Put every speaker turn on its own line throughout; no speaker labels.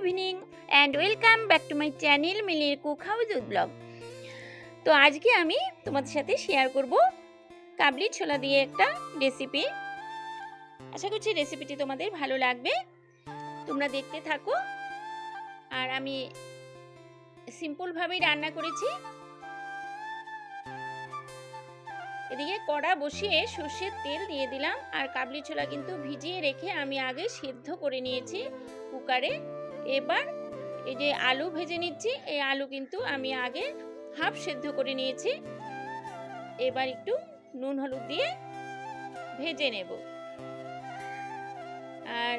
Evening and welcome back to my channel মিলির cook house blog. তো আজকে আমি তোমাদের সাথে শেয়ার করব কাবলি ছোলা দিয়ে একটা রেসিপি। আশা করছি রেসিপিটি তোমাদের ভালো লাগবে, তোমরা দেখতে থাকো। আর আমি সিম্পলভাবেই রান্না করেছি। এদিকে কড়া বসিয়ে সর্ষের তেল দিয়ে দিলাম, আর কাবলি ছোলা কিন্তু ভিজিয়ে রেখে আমি আগে সিদ্ধ করে নিয়েছি কুকারে। এবার এই যে আলু ভেজে নিচ্ছি, এই আলু কিন্তু আমি আগে হাফ সিদ্ধ করে নিয়েছি। এবার একটু নুন হলুদ দিয়ে ভেজে নেব। আর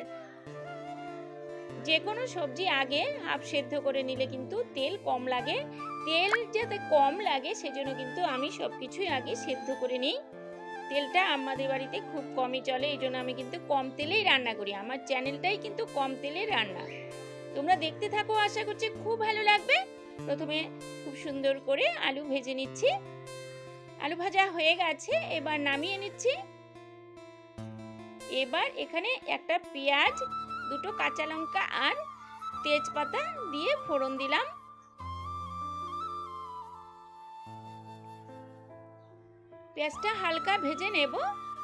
যে কোনো সবজি আগে হাফ সিদ্ধ করে নিলে কিন্তু তেল কম লাগে। তেল যাতে কম লাগে সেজন্য কিন্তু আমি সব কিছুই আগে সিদ্ধ করে নিই। তেলটা আমাদের বাড়িতে খুব কমই চলে, এই জন্য আমি কিন্তু কম তেলেই রান্না করি। আমার চ্যানেলটাই কিন্তু কম তেলের রান্না। তোমরা দেখতে থাকো, আশা করছি খুব ভালো লাগবে। প্রথমে খুব সুন্দর করে আলু ভেজে নিচ্ছি। আলু ভাজা হয়ে গেছে, এবার নামিয়ে নিচ্ছি। এবার এখানে একটা পেঁয়াজ, দুটো কাঁচা লঙ্কা আর তেজপাতা দিয়ে ফোড়ন দিলাম। পেঁয়াজটা হালকা ভেজে নেব।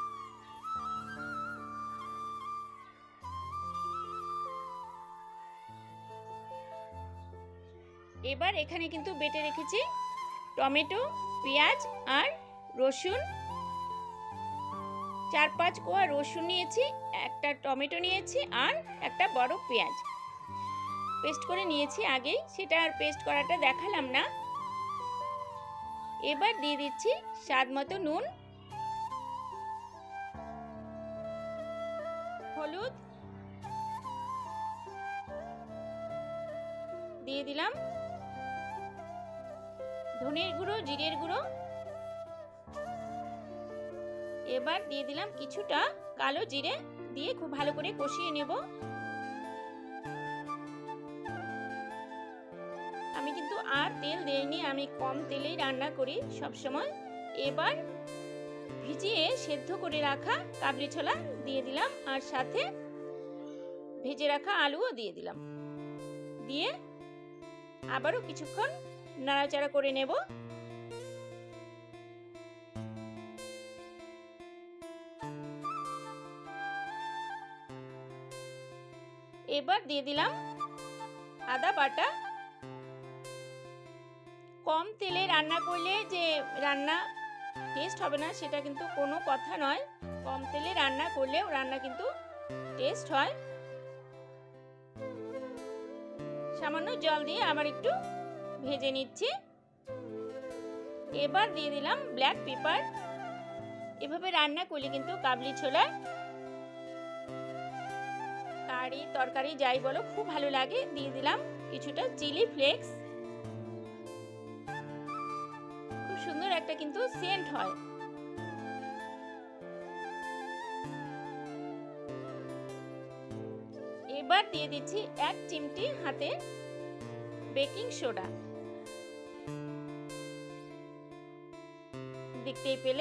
এবার এখানে কিন্তু বেটে রেখেছি টমেটো, পেঁয়াজ আর রসুন। 4-5 কোয়া রসুন নিয়েছি, একটা টমেটো নিয়েছি আর একটা বড় পেঁয়াজ পেস্ট করে নিয়েছি আগেই, সেটা আর পেস্ট করাটা দেখালাম না। এবার দিয়ে দিচ্ছি স্বাদ মতো নুন, হলুদ দিয়ে দিলাম, ধনের গুঁড়ো, জিরের গুঁড়ো। এবার দিয়ে দিলাম কিছুটা কালো জিরে, দিয়ে খুব ভালো করে কষিয়ে নেব। আমি কিন্তু আর তেল দেইনি, আমি কম তেলেই রান্না করি সব সময়। এবার ভিজিয়ে সেদ্ধ করে রাখা কাবলি ছোলা দিয়ে দিলাম, আর সাথে ভেজে রাখা আলুও দিয়ে দিলাম। দিয়ে আবারও কিছুক্ষণ নাড়াচাড়া করে নেব। এবার দিয়ে দিলাম আদা বাটা। কম তেলে রান্না করলে যে রান্না টেস্ট হবে না সেটা কিন্তু কোনো কথা নয়। কম তেলে রান্না করলেও রান্না কিন্তু টেস্ট হয়। সামান্য জল দিয়ে আবার একটু ভেজে নিচ্ছি। এবার দিয়ে দিলাম ব্ল্যাক পেপার। এভাবে রান্না করলে কিন্তু কাবলি ছোলার কারি তরকারি যাই বলো খুব ভালো লাগে। দিয়ে দিলাম কিছুটা চিলি ফ্লেক্স, খুব সুন্দর একটা কিন্তু সেন্ট হয়। এবার দিয়ে দিচ্ছি 1 চিমটি হাতে বেকিং সোডা, দেখতেই পেলে।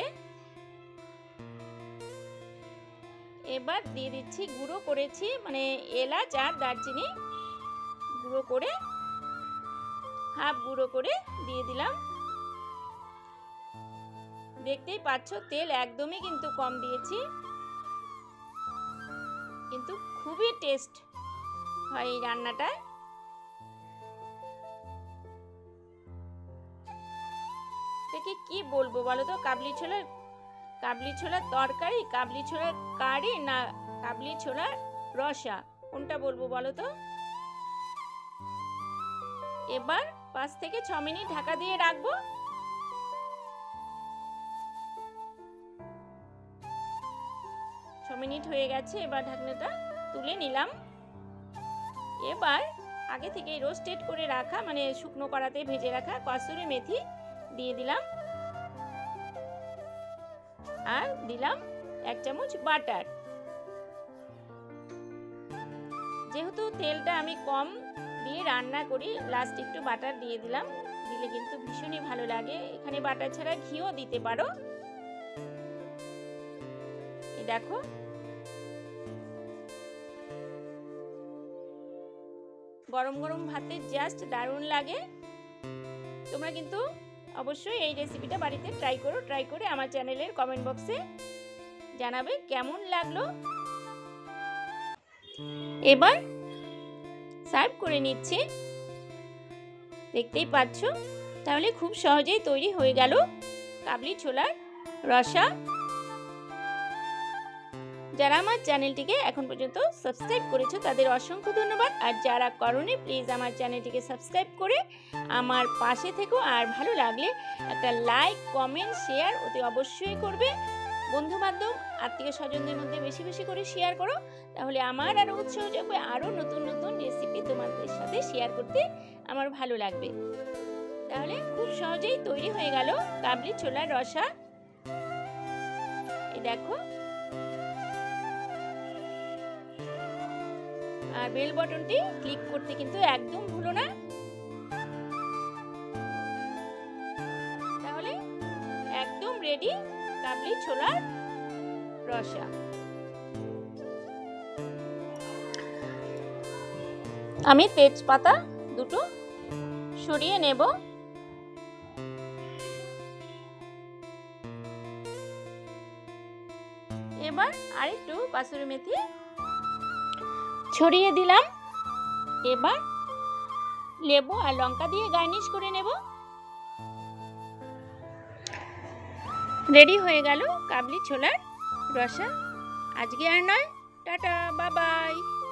এবার দিয়ে দিচ্ছি গুঁড়ো করেছি, মানে এলাচ আর দারচিনি গুঁড়ো করে, হাফ গুঁড়ো করে দিয়ে দিলাম। দেখতেই পাচ্ছ তেল একদমই কিন্তু কম দিয়েছি, কিন্তু খুবই টেস্ট হয় এই রান্নাটায়। এটাকে কি বলবো বলো তো, কাবলি ছোলার তরকারি, কাবলি ছোলার কারি, না কাবলি ছোলার রসা, কোনটা বলবো বলো তো। এবার 5 থেকে 6 মিনিট ঢাকা দিয়ে রাখবো। মিনিট হয়ে গেছে, এবার ঢাকনাটা তুলে নিলাম। এবার আগে থেকে রোস্টেড করে রাখা, মানে শুকনো কড়াতে ভেজে রাখা কসুরি মেথি দিয়ে দিলাম, আর দিলাম 1 চামচ বাটার। যেহেতু তেলটা আমি কম দিয়ে রান্না করি, লাস্ট একটু বাটার দিয়ে দিলাম, দিলে কিন্তু ভীষণই ভালো লাগে। এখানে বাটার ছাড়া ঘিও দিতে পারো। এই দেখো গরম গরম ভাতে জাস্ট দারুণ লাগে। তোমরা কিন্তু অবশ্যই এই রেসিপিটা বাড়িতে ট্রাই করে আমার চ্যানেলের কমেন্ট বক্সে জানাবে কেমন লাগলো। এবার সার্ভ করে নিচ্ছি, দেখতেই পাচ্ছ। তাহলে খুব সহজেই তৈরি হয়ে গেল কাবলি ছোলার রসা। যারা আমার চ্যানেলটিকে এখন পর্যন্ত সাবস্ক্রাইব করেছো তাদের অসংখ্য ধন্যবাদ, আর যারা করোনি প্লিজ আমার চ্যানেলটিকে সাবস্ক্রাইব করে আমার পাশে থেকো। আর ভালো লাগলে একটা লাইক, কমেন্ট, শেয়ার অতি অবশ্যই করবে। বন্ধু বান্ধব, আত্মীয় স্বজনদের মধ্যে বেশি বেশি করে শেয়ার করো, তাহলে আমার আরও উৎসাহ জাগবে, আরও নতুন নতুন রেসিপি তোমাদের সাথে শেয়ার করতে আমার ভালো লাগবে। তাহলে খুব সহজেই তৈরি হয়ে গেল কাবলি ছোলার রসা। এই দেখো, আর বেল বাটনটি ক্লিক করতে কিন্তু একদম ভুলো না। তাহলে একদম রেডি কাবলি ছোলার রসা। আমি তেজপাতা দুটো সরিয়ে নেব। এবার আরেকটু কাসুরি মেথি ছড়িয়ে দিলাম। এবার লেবু আর লঙ্কা দিয়ে গার্নিশ করে নেব। রেডি হয়ে গেল কাবলি ছোলার রসা। আজকে আর নয়, টাটা, বাই বাই।